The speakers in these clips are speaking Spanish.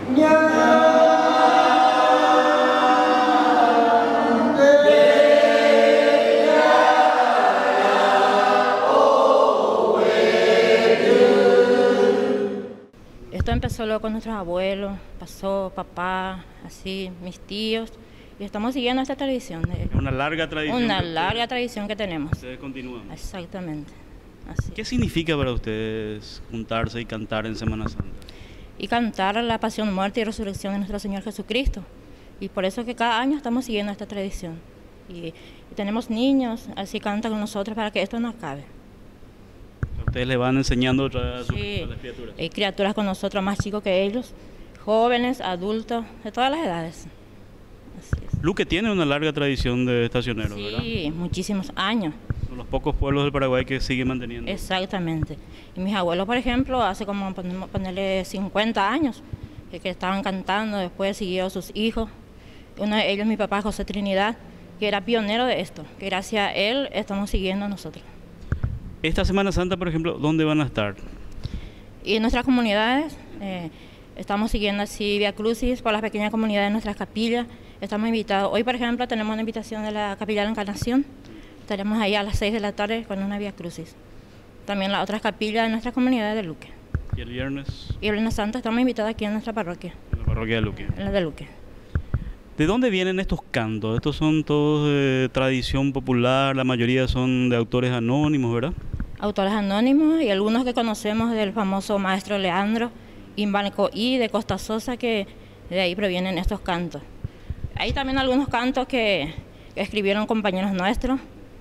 Esto empezó luego con nuestros abuelos, pasó papá, así, mis tíos, y estamos siguiendo esta tradición. Es una larga tradición. Una larga tradición que tenemos. Ustedes continúan. Exactamente. Así. ¿Qué significa para ustedes juntarse y cantar en Semana Santa? Y cantar la pasión, muerte y resurrección de nuestro Señor Jesucristo. Y por eso que cada año estamos siguiendo esta tradición. Y tenemos niños, así cantan con nosotros para que esto no acabe. Ustedes le van enseñando a las criaturas. Hay criaturas con nosotros más chicos que ellos, jóvenes, adultos, de todas las edades. Así es. Luque tiene una larga tradición de estacioneros, ¿verdad? Sí, muchísimos años. Son los pocos pueblos del Paraguay que siguen manteniendo. Exactamente. Y mis abuelos, por ejemplo, hace como ponerle 50 años que estaban cantando, después siguió sus hijos. Uno de ellos, mi papá José Trinidad, que era pionero de esto, que gracias a él estamos siguiendo nosotros. Esta Semana Santa, por ejemplo, ¿dónde van a estar? Y en nuestras comunidades estamos siguiendo así Vía Crucis por las pequeñas comunidades de nuestras capillas. Estamos invitados. Hoy, por ejemplo, tenemos una invitación de la Capilla de la Encarnación. Estaremos ahí a las 6 de la tarde con una Vía Crucis. También las otras capillas de nuestras comunidades de Luque. ¿Y el viernes? Y el Viernes Santo estamos invitados aquí en nuestra parroquia. En la parroquia de Luque. En la de Luque. ¿De dónde vienen estos cantos? Estos son todos de tradición popular, la mayoría son de autores anónimos, ¿verdad? Autores anónimos y algunos que conocemos del famoso maestro Leandro Imbalcoí de Costa Sosa, que de ahí provienen estos cantos. Hay también algunos cantos que escribieron compañeros nuestros.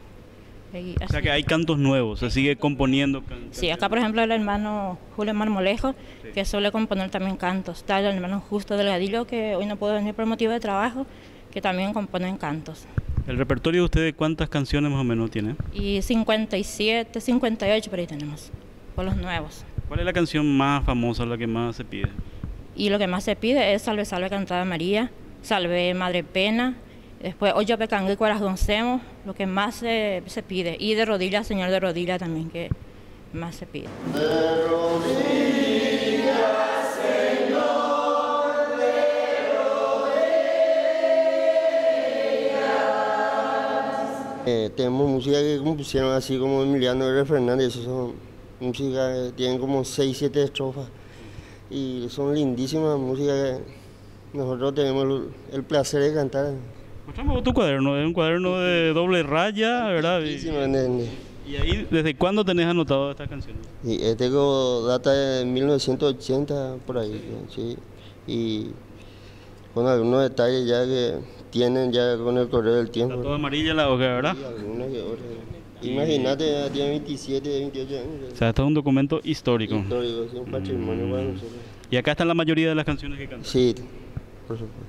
O sea que hay cantos nuevos, se sigue componiendo cantos. Sí, acá por ejemplo el hermano Julio Marmolejo, sí, que suele componer también cantos. Está el hermano Justo Delgadillo, que hoy no pudo venir por motivo de trabajo, que también componen cantos. ¿El repertorio de ustedes cuántas canciones más o menos tiene? Y 57, 58 por ahí tenemos, por los nuevos. ¿Cuál es la canción más famosa, la que más se pide? Y lo que más se pide es Salve, Salve, Cantada María, Salve, Madre Pena, después Oye Pecangue y Corazoncemos, lo que más se pide. Y de rodillas, Señor de rodillas también, que más se pide. De rodillas, Señor, de rodillas. Tenemos música que compusieron así como Emiliano R. Fernández, son música que tienen como 6, 7 estrofas y son lindísimas músicas que nosotros tenemos el placer de cantar. Mostramos tu cuaderno, es un cuaderno de doble raya, ¿verdad? ¿Y ahí desde cuándo tenés anotado estas canciones? Y data de 1980 por ahí, sí, y con algunos detalles ya que tienen ya con el correr del tiempo. Está toda amarilla la hoja, ¿verdad? Sí, algunas que otras. Imagínate, ya tiene 27, 28 años. O sea, esto es un documento histórico. Histórico, es un patrimonio para nosotros. Y acá están la mayoría de las canciones que cantan. Sí, por supuesto.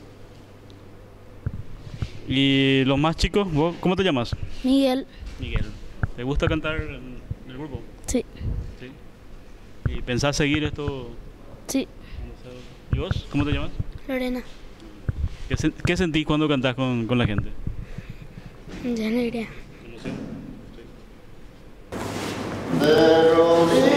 ¿Y los más chicos? ¿Vos cómo te llamas? Miguel. Miguel. ¿Te gusta cantar en el grupo? Sí. ¿Sí? ¿Y pensás seguir esto? Sí. ¿Y vos? ¿Cómo te llamas? Lorena. ¿Qué sentís cuando cantás con la gente? De alegría. Emoción. Sí. De rodillas.